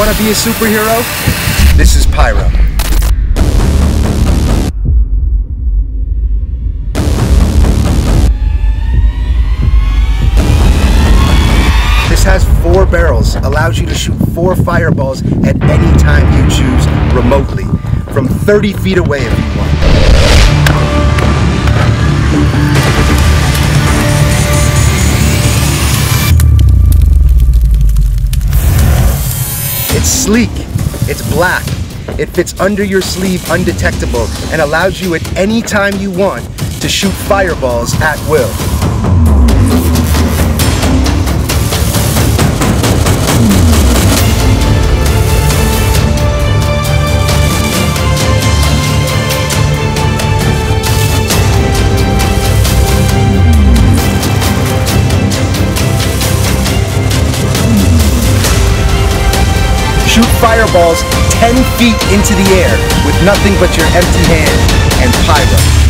want to be a superhero? This is Pyro. This has 4 barrels, allows you to shoot 4 fireballs at any time you choose remotely, from 30 feet away if you want. It's sleek, it's black, it fits under your sleeve undetectable and allows you at any time you want to shoot fireballs at will. Shoot fireballs 10 feet into the air with nothing but your empty hand and Pyro.